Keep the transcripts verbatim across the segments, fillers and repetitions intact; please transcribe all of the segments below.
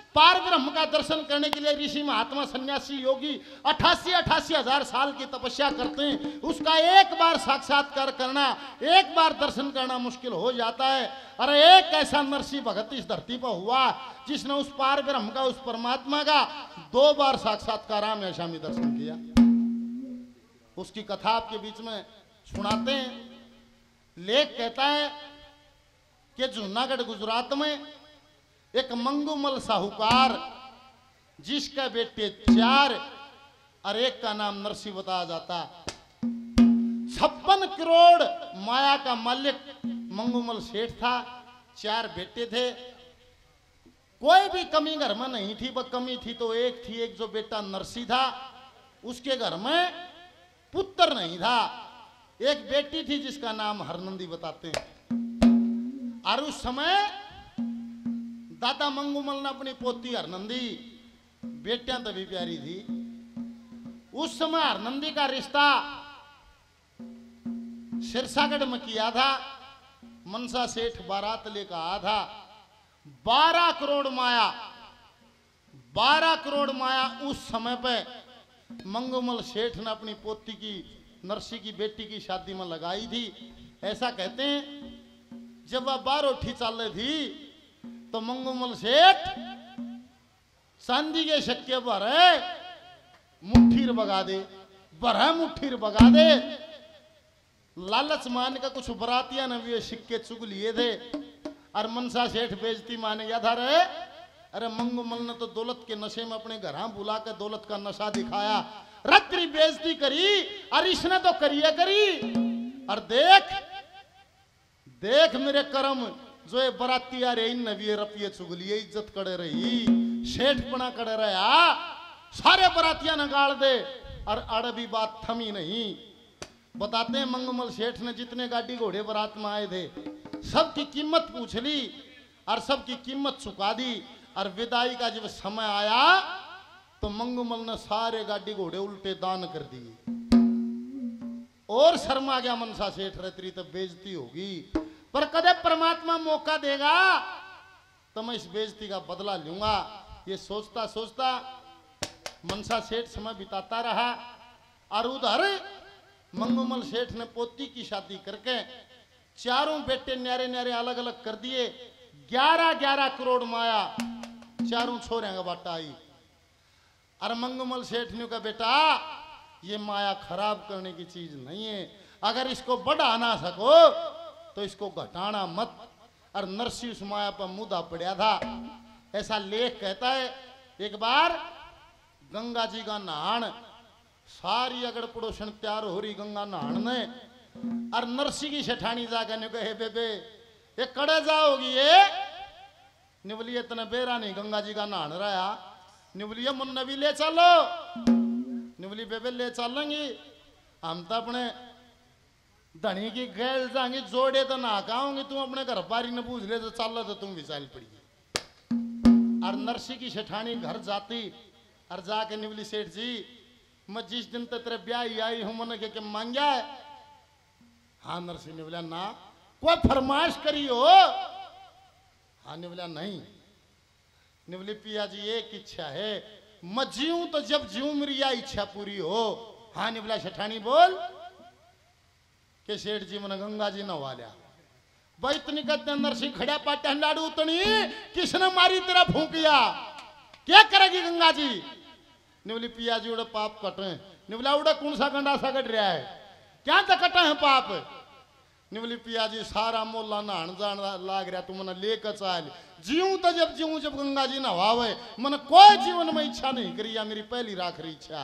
पार ब्रह्म का दर्शन करने के लिए ऋषि महात्मा सन्यासी योगी अठासी अठासी हजार साल की तपस्या करते हैं। उसका एक बार साक्षात्कार करना, एक बार दर्शन करना मुश्किल हो जाता है। अरे एक ऐसा नरसिंह भगत इस धरती पर हुआ जिसने उस पार ब्रह्म का, उस परमात्मा का दो बार साक्षात्कार आमने सामने दर्शन किया। उसकी कथा आपके बीच में सुनाते हैं। लेख कहता है कि जूनागढ़ गुजरात में एक मंगूमल साहूकार, जिसके बेटे चार और एक का नाम नरसिंह बताया जाता, छप्पन करोड़ माया का मालिक मंगूमल सेठ था। चार बेटे थे, कोई भी कमी घर में नहीं थी। वह कमी थी तो एक थी, एक जो बेटा नरसिंह था, उसके घर में पुत्र नहीं था। एक बेटी थी जिसका नाम हरनंदी बताते हैं। और उस समय दादा मंगूमल ने अपनी पोती हरनंदी, बेटियां तभी प्यारी थी, उस समय हरनंदी का रिश्ता सिरसागढ़ में किया था। मनसा सेठ बारात लेकर आया था। बारह करोड़ माया, बारह करोड़ माया उस समय पे मंगूमल सेठ ने अपनी पोती की, नरसिंह की बेटी की शादी में लगाई थी। ऐसा कहते हैं जब वह बारोठी चाल रही थी तो मंगूमल सेठ चांदी के शक्के भरे मुट्ठीर बगा दे, भरे मुट्ठीर बगा दे। लालच मान का कुछ बरातिया ने भी सिक्के चुग लिए थे और मनसा सेठ बेइज्जती मान गया था। रे अरे मंगूमल ने तो दौलत के नशे में अपने घर बुला कर दौलत का नशा दिखाया, रात्रि बेइज्जती करी और इसने तो करिए करी। और देख देख मेरे कर्म, जो ये बराती आ रही नवी रपिये चुगलिए, इज्जत करे रही, सेठ पना करे रहा, सारे बरातिया ने गाड़ दे और अड़बी बात थमी नहीं। बताते हैं मंगूमल सेठ ने जितने गाड़ी घोड़े बारात में आए थे सबकी कीमत पूछ ली और सबकी कीमत चुका दी। और विदाई का जब समय आया तो मंगूमल ने सारे गाड़ी घोड़े उल्टे दान कर दिए। और शर्मा गया मनसा सेठ, रहती तो बेइज्जती होगी, पर कदे परमात्मा मौका देगा तो मैं इस बेइज्जती का बदला लूंगा। ये सोचता सोचता मनसा सेठ समय बिताता रहा। और उधर मंगूमल सेठ ने पोती की शादी करके चारों बेटे न्यारे न्यारे अलग अलग कर दिए। ग्यारह ग्यारह करोड़ माया चारों छोरे का बाटा आई। और मंगूमल सेठ ने कहा बेटा ये माया खराब करने की चीज नहीं है, अगर इसको बढ़ा ना सको तो इसको घटाना मत। और नरसिंह उस माया पर मुदा पड़ा था। ऐसा लेख कहता है एक बार गंगा जी का नहान, सारी अगड़ पड़ोसन तैयार हो रही गंगा नहान ने, और नरसिंह की सेठानी जाकर ने कहे बेबे ये कड़े जाओगी ये निवली, इतने बेरा नहीं गंगा जी का नहान रहा, निवली मुन्ना भी ले चलो। निवली बेबे ले चलेंगी, हम तो अपने धनी की गैल जाएंगे, जोड़े तो ना खाओगे, तुम अपने घर बारी ने पूछ ले तो चल तो तुम भी चल पड़ी। और नरसिंह की सेठानी घर जाती और जाके निवली सेठ जी मैं जिस दिन तक तेरे ब्याह आई हूं मैंने के मांगा है। हाँ नरसिंह ने बोला ना, कोई फरमाइश करी हो? हाँ ने बोला नहीं। ने बोली पिया जी एक इच्छा है, मैं जीऊं तो जब जीऊं मेरी यह इच्छा पूरी हो। हाँ ने बोला सेठानी बोल। के सेठ जी मैंने गंगा जी नवा लिया। भाई इतनी कहते नरसिंह खड़ा पाटा लाड़ू उतनी किसने मारी तेरा फूकिया, क्या करेगी गंगा जी? ने बोली पिया जी उड़े पाप कटे। ने बोला उड़े कौन सा गंडा सा कट रहा है, क्या तो कटा है पाप? ने बोली पिया जी सारा मोला नहान जान लाग रहा, तू मैंने लेकर चाल जीऊं तो जब जीऊं जब गंगा जी नहावे, मैंने कोई जीवन में इच्छा नहीं करी, या मेरी पहली राखरी इच्छा।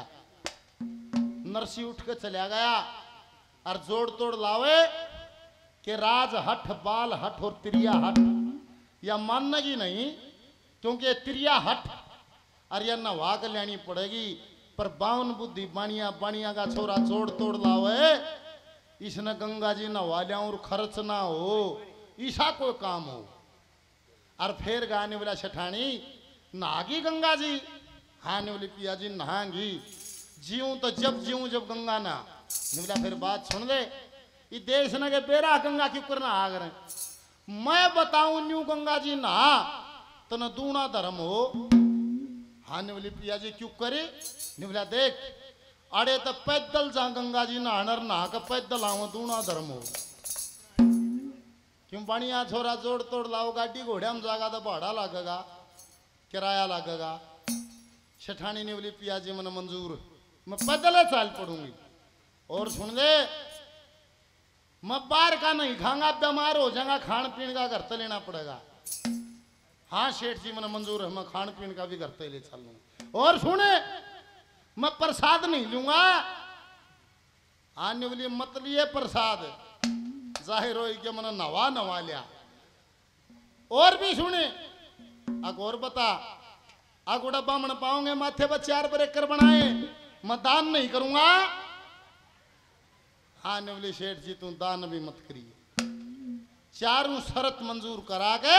नरसिंह उठ के चला गया और जोड़ तोड़ लावे कि राज हठ बाल हठ और त्रिया हठ, या मानना की नहीं क्योंकि त्रिया हठ और या नवा के लेनी पड़ेगी। पर बावन बुद्धि बाणिया बाणिया का छोरा जोड़ तोड़ लावे, इसने गंगा जी नवा लिया और खर्च ना हो, ईसा कोई काम हो। और फिर गाने वाला सेठानी नहागी गंगा जी? हाँ ने बोली पिया जी नहागी, जीऊं तो जब जीऊं जब गंगा ना। बोला फिर बात सुन ले, ये देश न के बेरा गंगा क्यों करना आ गए, मैं बताऊं न्यू गंगा जी नहा तना दूना धर्म हो। हाँ निवली पिया जी क्यों करे? निवला देख अड़े तो पैदल जा गंगा जी नहानर नहा के पैदल आओ दूना धर्म हो। क्यों बढ़िया छोरा जोड़ तोड़ लाओ गाड़ी घोड़े में जागा तो भाड़ा लगेगा, किराया लगेगा। सेठानी निवली पिया जी मन मंजूर, मैं पैदल चाल पड़ूंगी। और सुन ले मैं बाहर का नहीं खाऊंगा, बीमार हो जाऊंगा, खान पीने का घर से लेना पड़ेगा। हाँ सेठ जी मन मंजूर है, मैं खान पीने का भी घर से ले चल लूंगा। और सुने मैं प्रसाद नहीं लूंगा। आने वाली मत लिए प्रसाद, जाहिर हो कि मैंने नवा नवा लिया। और भी सुने अग और बता अगुड़ा बामण पाओगे माथे पर चार ब्रेकर बनाए, मैं दान नहीं करूंगा। हाँ निवली सेठ जी तू दान भी मत करिए। चारों शरत मंजूर करा के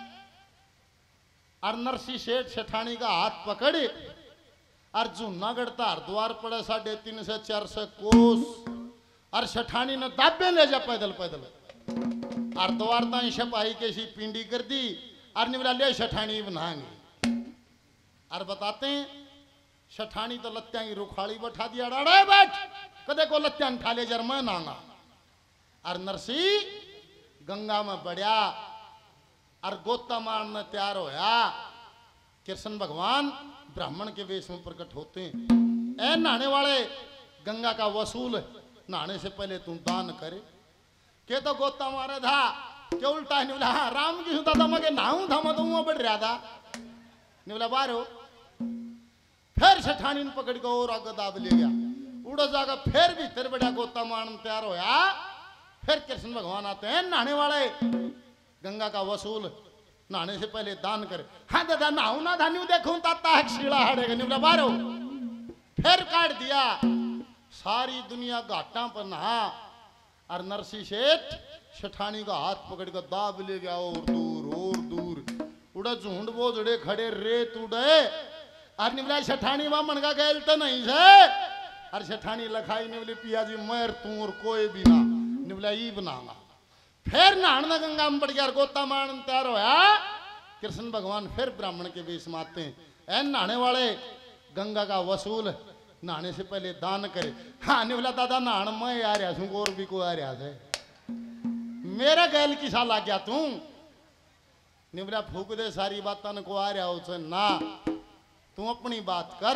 और नरसी सेठ सेठानी का हाथ पकड़े और जूनागढ़ तार द्वार पड़े साढ़े तीन से चार से कोस और सेठानी ने दाबे ले जा पैदल पैदल और द्वार ताई सिपाही के सी पिंडी कर दी और निवला ले सेठानी बनाएंगे। और बताते हैं सेठानी तो लत्या की रुखाड़ी बैठा दिया, अड़े बैठ कदे को लत्या उठा ले जर मैं नांगा। और नरसी गंगा में बढ़िया और गोता मारने तैयार होया। कृष्ण भगवान ब्राह्मण के वेश में प्रकट होते हैं। ए नहाने वाले गंगा का वसूल, नहाने से पहले तू दान करे। के तो गोता मारे था के उल्टा है निवला। हाँ राम की सुता था मैं नहाऊं था, मैं तो वहां बढ़ रहा था। निवला बाहर हो फिर सेठानी ने पकड़ के और आगे दाब ले गया। उड़ा जाकर फिर भी तेरे बड़ा गोता मारने तैयार होया। फिर कृष्ण भगवान आते हैं, नहाने वाले गंगा का वसूल, नहाने से पहले दान करे। हाँ दादा नहाऊ ना धान्यू देखूं ताता है शीला हड़ेगा। निवला बारो फिर काट दिया। सारी दुनिया घाटा पर नहा और नरसी सेठ सेठानी का हाथ पकड़ कर दाब ले गया और दूर और दूर। उड़ा झुंड बोझड़े खड़े रेत उड़े और निवला सेठानी वामन का गैल तो नहीं से। और सेठानी लखाई निवली पिया जी मैं तू और कोई भी ना, निवला ई बनागा। फिर नहाना गंगा में पड़ गया, गोता मारन तैयार होया। कृष्ण भगवान फिर ब्राह्मण के वेश में आते हैं। ऐ नहाने वाले गंगा का वसूल, नहाने से पहले दान करे। हाँ निवला दादा नहान मैं आ रहा हूँ और भी कोई आ रहा है, मेरा गैल किसा ला गया तू? निवला फूक दे सारी बातों को आ रहा हो ना, तू अपनी बात कर।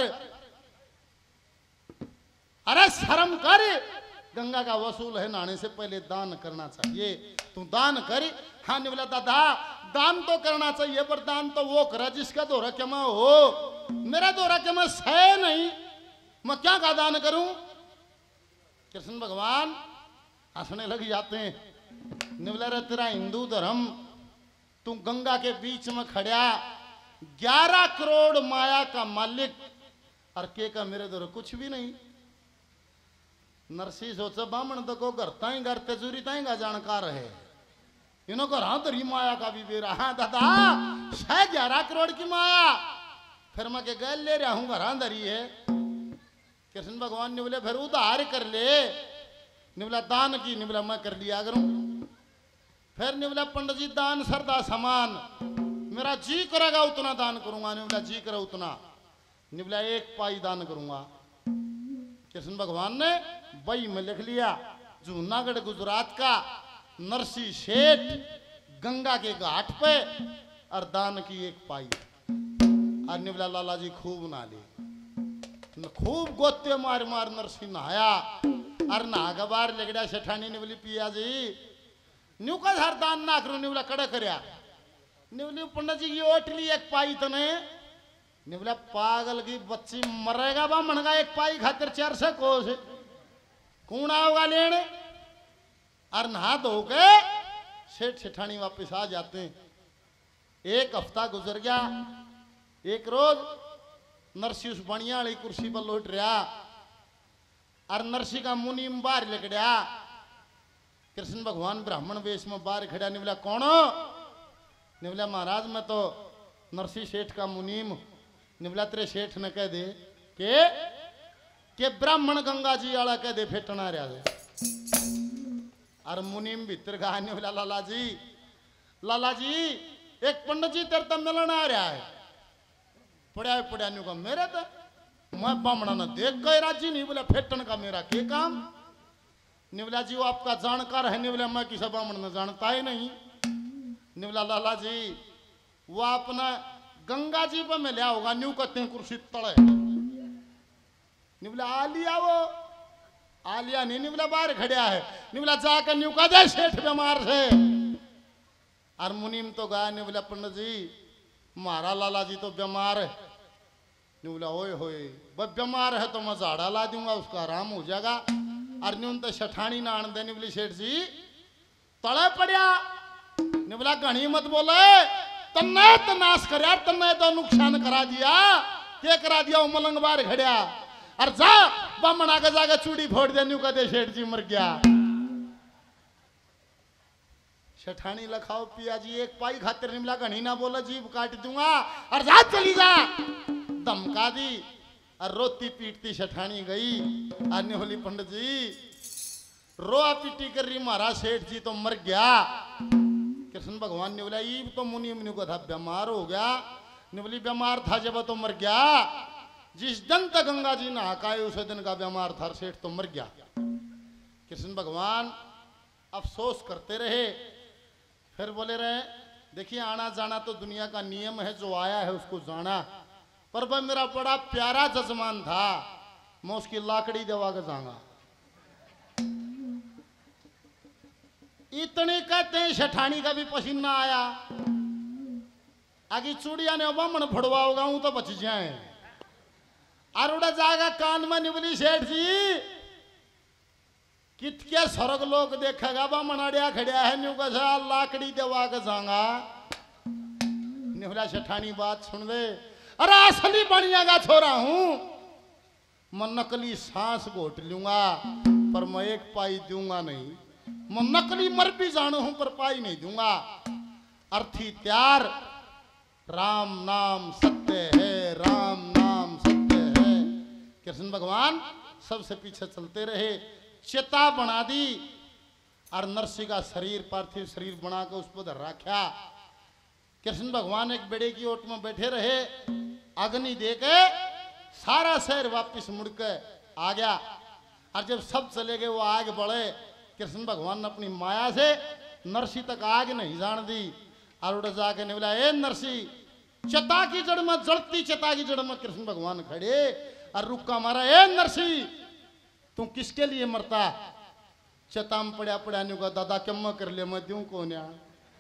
अरे शर्म कर, गंगा का वसूल है, नहाने से पहले दान करना चाहिए, तू दान कर। हाँ निवला दादा दान तो करना चाहिए पर दान तो वो करा जिसका दोहरा क्या मैं हो, मेरा दोहरा क्या मैं सह नहीं, मैं क्या का दान करूं? कृष्ण भगवान हंसने लग जाते हैं। निवला रे तेरा हिंदू धर्म, तू गंगा के बीच में खड़ा ग्यारह करोड़ माया का मालिक और के का मेरे दोहरा कुछ भी नहीं। नरसी सोचा बामण तो को घर ताई घर तेजूरी ताई का जानकार है, इन्हों को हाँ तरी माया का भी बेरा। हाँ दादा छह ग्यारह करोड़ की माया, फिर मैं के गैल ले रहा हूँ घर धरी है। कृष्ण भगवान ने बोले फिर उधार कर ले। निवला दान की, निवला मैं कर लिया करूं। फिर निवला पंडित जी दान सरदा समान, मेरा जी करेगा उतना दान करूंगा। निवला जी करे उतना, निवला एक पाई दान करूंगा। कृष्ण भगवान ने बई में लिख लिया, जूनागढ़ गुजरात का नरसी सेठ गंगा के घाट पे और दान की एक पाई। और निवला लाला जी खूब ना ले, खूब गोते मार मार नरसी नहाया और नहा के बाहर ले गया। सेठानी निवली पिया जी न्यू का हर दान ना करूं, निवला कड़े करया। निवली पंडित जी की ओटली एक पाई तने। निवला पागल की बच्ची मरेगा बा मनगा एक पाई खातिर चार से कोस कौन आओगा लेने। और नहा धो के सेठ सेठानी वापस आ जाते हैं। एक हफ्ता गुजर गया। एक रोज नरसी उस बनिया वाली कुर्सी पर लौट रहा और नरसी का मुनीम बाहर लेकड़ा। कृष्ण भगवान ब्राह्मण वेश में बाहर खड़ा। निवला कौन? निवला महाराज मैं तो नरसी सेठ का मुनीम। निवला तेरे सेठ ने कह दे के के ब्राह्मण गंगा जी वाला कह दे फेटना रहा है। और मुनीम भीतर कहा निवला लाला जी लाला जी एक पंडित जी तेरे तब मिलन आ रहा है पड़ा पड़ा न्यू का मेरे तो मैं बामणा न देख गए राजी नहीं बोला फेटन का मेरा के काम निवला जी वो आपका जानकार है निवला मैं किसी बामण न जानता ही नहीं निवला लाला जी वो अपना गंगा जी पर में लिया होगा न्यू कहते हैं कुर्सी तड़े निवला आलिया वो आलिया नहीं निवला बाहर खड़ा है निवला जाकर न्यू का दे सेठ बीमार से और मुनीम तो गया निवला पंडित जी मारा लाला जी तो बीमार है निवला ओए होए बस बीमार है तो मैं झाड़ा ला दूंगा उसका आराम हो जाएगा और न्यून तो शठानी ना आन दे निवली सेठ जी तड़े पड़िया निवला घनी मत बोले तन्ने तो नाश करया तन्ने तो नुकसान करा दिया के करा दिया वो मलंग बार खड़िया और जा बामण आगे जाके चूड़ी फोड़ दे न्यू कहते सेठ जी मर गया शठानी लखाओ पिया जी एक पाई खातिर निमला घनी ना बोला जीभ काट दूंगा और जा चली जा धमका दी और रोती पीटती शठानी गई अन्य होली पंडित जी रोआ पीटी कर रही महाराज सेठ जी तो मर गया कृष्ण भगवान ने बोला ये तो मुनि मुनि को था बीमार हो गया निवली बीमार था जब तो मर गया जिस दिन तक गंगा जी नहा खाए उस दिन का बीमार था सेठ तो मर गया कृष्ण भगवान अफसोस करते रहे फिर बोले रहे देखिए आना जाना तो दुनिया का नियम है जो आया है उसको जाना पर वह मेरा बड़ा प्यारा जजमान था मैं उसकी लाकड़ी दवा के जाऊंगा इतने कहते हैं शठानी का भी पसीना आया आगे चूड़िया ने बामण फड़वा होगा हूं तो बच जाए और उड़ा जाएगा कान में निवली सेठ जी कितके स्वर्ग लोग देखेगा बामण अड़िया खड़िया है न्यू का लाकड़ी देवा के जाऊंगा निवला शठानी बात सुन ले अरे असली बढ़िया का छोरा हूं मैं नकली सांस घोट लूंगा पर मैं एक पाई दूंगा नहीं मैं नकली मर भी जानू हूं पर पाई नहीं दूंगा अर्थी त्यार राम नाम सत्य है राम नाम सत्य है कृष्ण भगवान सबसे पीछे चलते रहे चिता बना दी और नरसी का शरीर पार्थिव शरीर बना कर उस पर रखा कृष्ण भगवान एक बेड़े की ओट में बैठे रहे अग्नि दे के सारा शहर वापिस मुड़ के आ गया और जब सब चले गए वो आगे बढ़े कृष्ण भगवान ने अपनी माया से नरसी तक आग नहीं जान दी और उड़ जाके ने बोला ए नरसी चता की जड़ में जलती चता की जड़ में कृष्ण भगवान खड़े और रुक्का मारा ए नरसी तू किसके लिए मरता चता में पड़ा पड़ा न्यू का दादा कम कर ले मैं दूं कौन या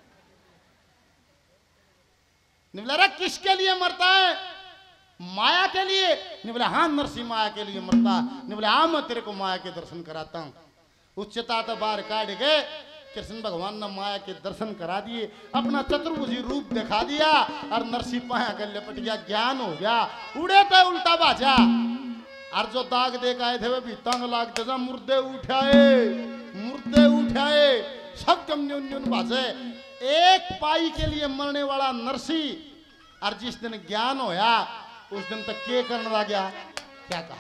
बोला किसके लिए मरता है माया के लिए नहीं बोला हाँ नरसी माया के लिए मरता नहीं बोला हाँ मैं तेरे को माया के दर्शन कराता हूँ उच्चता तो बाहर काट गए कृष्ण भगवान ने माया के दर्शन करा दिए अपना चतुर्भुजी रूप दिखा दिया और नरसी पाया कर लपट गया ज्ञान हो गया उड़े तो उल्टा बाजा और जो दाग दे के आए थे वे भी तंग लाग दे मुर्दे उठाए मुर्दे उठाए सब कम न्यून न्यून बाजे एक पाई के लिए मरने वाला नरसी और जिस दिन ज्ञान होया उस दिन तक के करने लग गया क्या कहा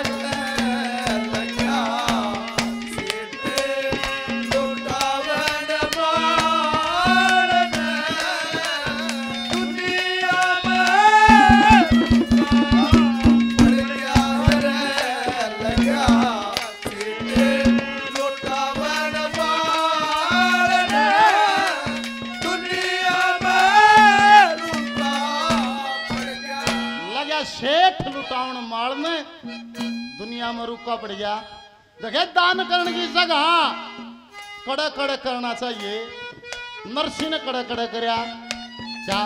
लगा बेरा में रुका पड़ गया। देखे दान करने की जगह कड़े कड़े करना चाहिए। नरसी ने कड़े कड़े करया क्या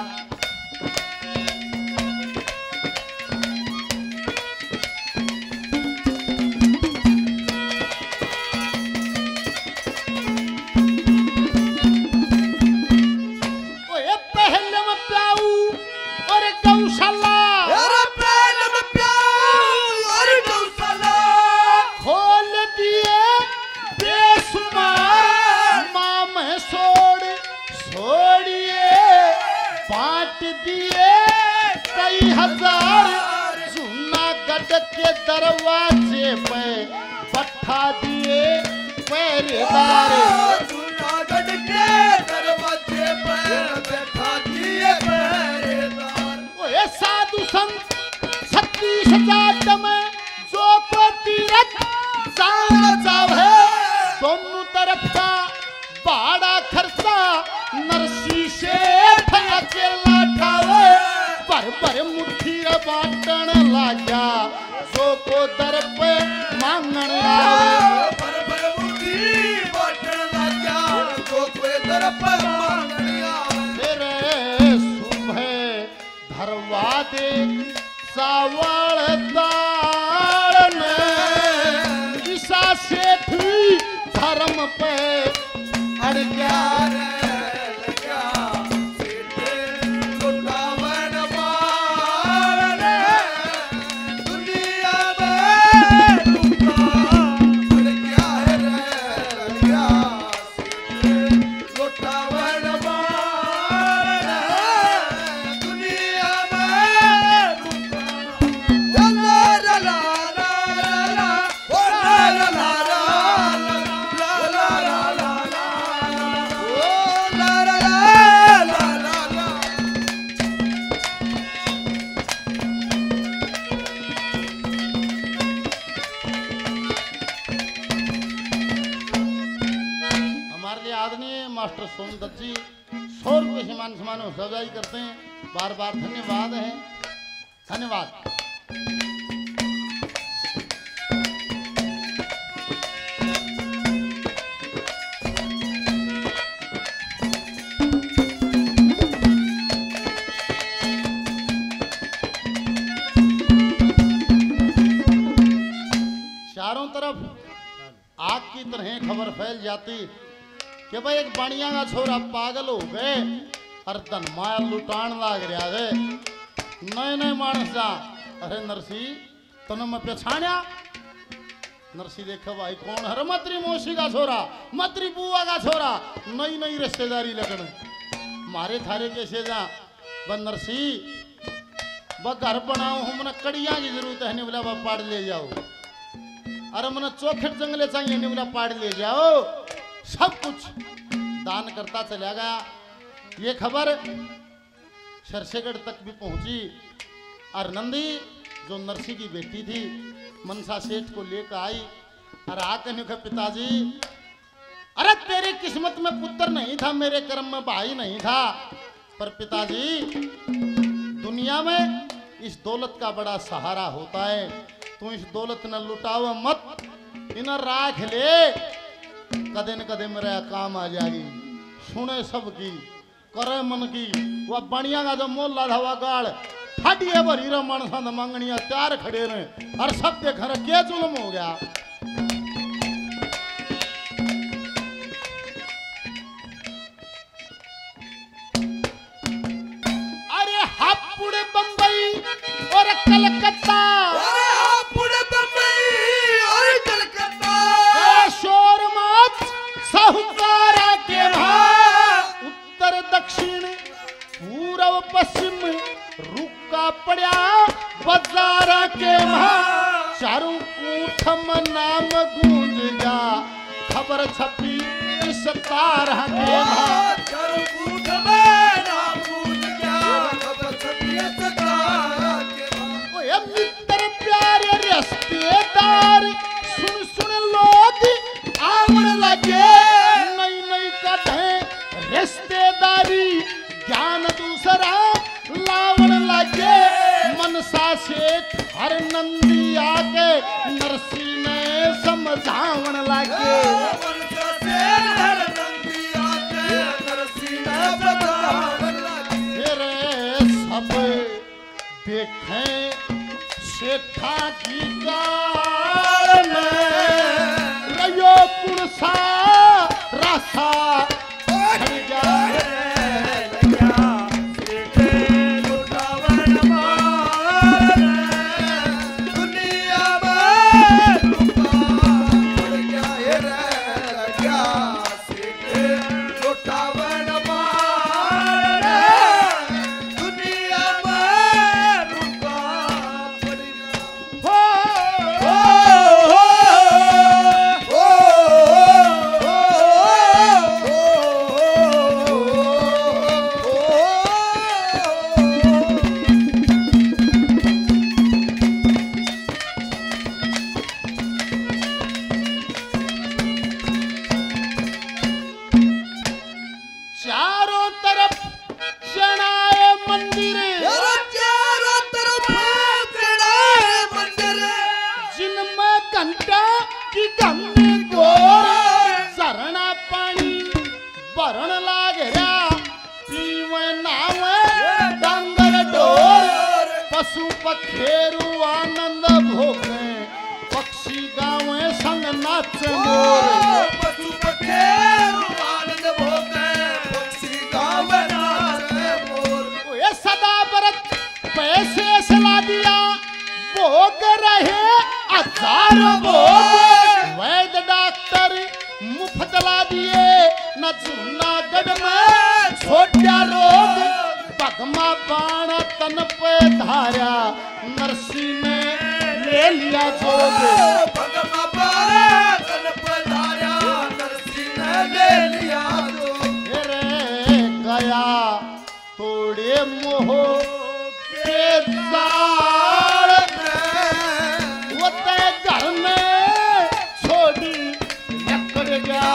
के दरवाजे पे पट्ठा दिए पहरेदार। जूनागढ़ के दरवाजे पे बैठा दिए पहरेदार। ओए साधु संत छत्तीस जात में जो को तीरथ जाना चाहे दोनों तरफ का बड़ा खर्चा नरसी सेठ अकेला ठावे। पर पर मुट्ठी बाटन लाजा जो को दर पे मांगन आवे। पर पर मुट्ठी बाटन लाजा जो को दर पे मांगन आवे। तेरे सुबह धरवा दे सावल दाल ने ईसा सेठ धर्म पे अड़ गया रे। मास्टर सोमदत्त जी सौ रुपये समान समान सजाई करते हैं। बार बार धन्यवाद है, धन्यवाद। चारों तरफ आग की तरह खबर फैल जाती कि भाई एक बाणिया का छोरा पागल हो गए और धनमाया लुटान लाग रहा है। नए नए मानसा अरे नरसी तने मैं पहचानिया। नरसी देखो भाई कौन है? मत्री मौसी का छोरा, मत्री बुआ का छोरा। नई नई रिश्तेदारी लगन मारे थारे कैसे जा ब नरसी ब घर बनाओ हमने कड़िया की जरूरत है नहीं बोला ब पाड़ ले जाओ। अरे मैंने चौखट जंगले चाहिए नहीं बोला पाड़ ले जाओ। सब कुछ दान करता चला गया। ये खबर सरसेगढ़ तक भी पहुंची और नंदी जो नरसी की बेटी थी मनसा सेठ को लेकर आई और आकर कहा पिताजी अरे तेरी किस्मत में पुत्र नहीं था, मेरे कर्म में भाई नहीं था, पर पिताजी दुनिया में इस दौलत का बड़ा सहारा होता है। तू इस दौलत न लुटाओ मत, इन्हें राख ले, कदे न कदे मेरा काम आ जाएगी। सुने सबकी करे मन की वह बढ़िया का जो मोला था वह गाड़ फाटिए भरी रे मानसा न मांगनिया त्यार खड़े रहे और सब देख रहे क्या जुल्म हो गया। अरे हापुड़ बंबई और कलकत्ता, अरे हापुड़ बंबई और कलकत्ता, शोर मत साहूकारा के भाव, उत्तर दक्षिण पूर्व पश्चिम रुका पड़ा बाजार के वहां, चारों कूठम नाम गूंज जा, खबर छपी इस तारा के वहां, चारों कूठम नाम गूंज जा, खबर छपी इस तारा के वहां। ओए मित्र प्यारे रिश्तेदार सुन सुन लोग आवन लगे, नई नई कथें रिश्तेदारी ज्ञान दूसरा लावन लगे। मनसा सेठ हर नंदी आके नरसी के मनसा से हर रंगी आके नरसिंह बतावन लगे। फिर सब देखें सेठा की गाल में रयो कुणसा रासा छड़ जाए चारों तरफ चढ़ाए मंदिर चारों तरफ चढ़ाए मंदिर जिनमें घंटा की घंटी गोर झरना पानी भरण लाग रहा पीवे नावे डांगर डोर पशु पखेरु आनंद भोगे पक्षी गावे संग नाचे मोर पशु पखेरु आनंद भोगे पक्षी गावे नाचे मोर। ये सदा व्रत पैसे सला दिया भोग रहे हजार भोग वैद्य डॉक्टर मुफ्त ला दिए न जूनागढ़ में छोटा रोग भगमा बाण तन पे धारा नरसी ने ले लिया जोग भगमा बाण तन पे धारा नरसी ने ले लिया जोग। रे गया तोड़े मोह के जाल वो ते घर में छोड़ी लकड़ गया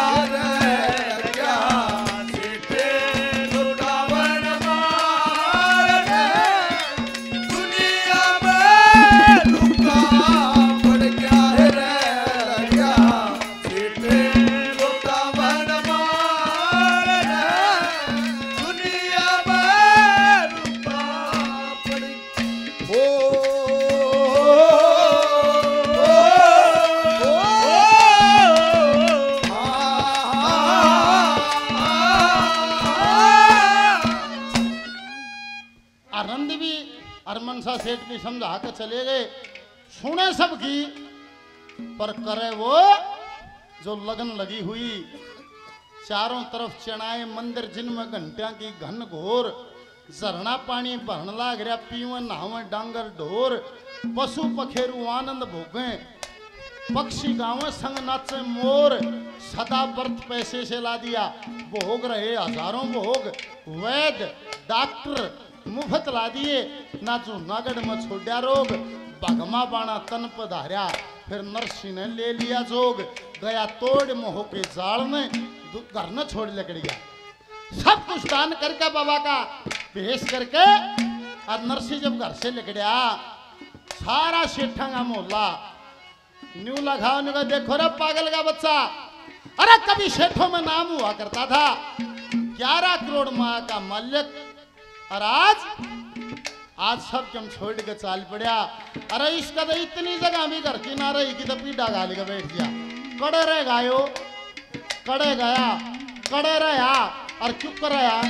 आनंद भी अरमनसा सेठ भी समझा के चले गए सुने सबकी पर करे वो जो लगन लगी हुई चारों तरफ चढ़ाए मंदिर जिनमें घंटिया की घन घोर झरना पानी भरन लाग रहा पीवन नहावे डांगर ढोर पशु पखेरु आनंद भोगे पक्षी गावे संग नाचे मोर सदा व्रत पैसे से ला दिया भोग रहे हजारों भोग वैद्य डॉक्टर मुफ्त ला दिए ना जूनागढ़ में छोड़ा रोग भगमा बाणा तन पधार्या फिर नरसिंह ने ले लिया जोग गया तोड़ मोह के जाल में घर न छोड़ लकड़िया सब कुछ दान करके बाबा का भेष करके और नरसिंह जब घर से निकलिया सारा सेठा का मोहल्ला न्यू लगाओ न्यू देखो रे पागल का बच्चा अरे कभी सेठों में नाम हुआ करता था ग्यारह करोड़ माँ का मालिक और आज आज सब कम छोड़ के चाल पड़ा अरे इसका तो इतनी जगह भी घर की ना रही कि तो पीढ़ा गाली का बैठ गया कड़े रह गायो कड़े गया कड़े रहा और चुप रहा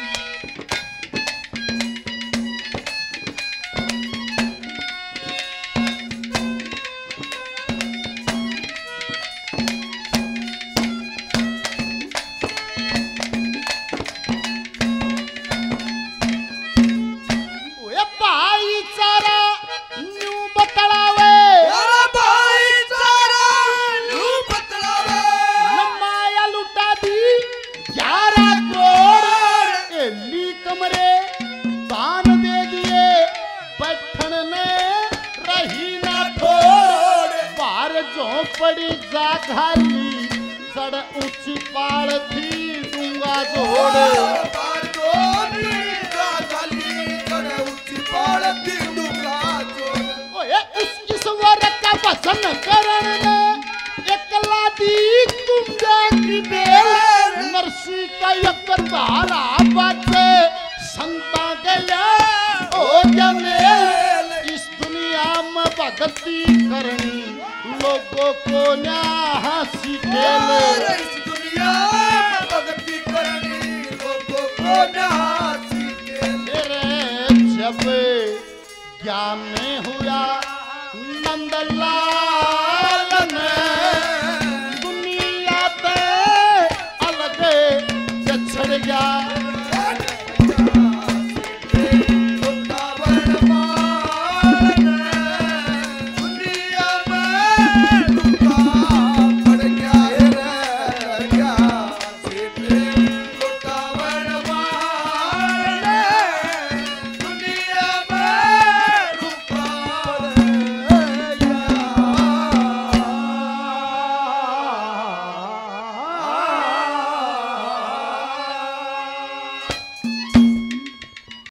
पड़ी जा घाली सड़ ऊंची पाल थी दूंगा जोड़ ओए उस ईश्वर का भजन करने एक लादी की बेल नरसी का एक धारा बाटे संता गया ओ जमेल। इस दुनिया में भक्ति करनी लोगों को न्यासी खेले। इस दुनिया में भक्ति करनी लोगों को न्यासी खेले। जब ज्ञान हुए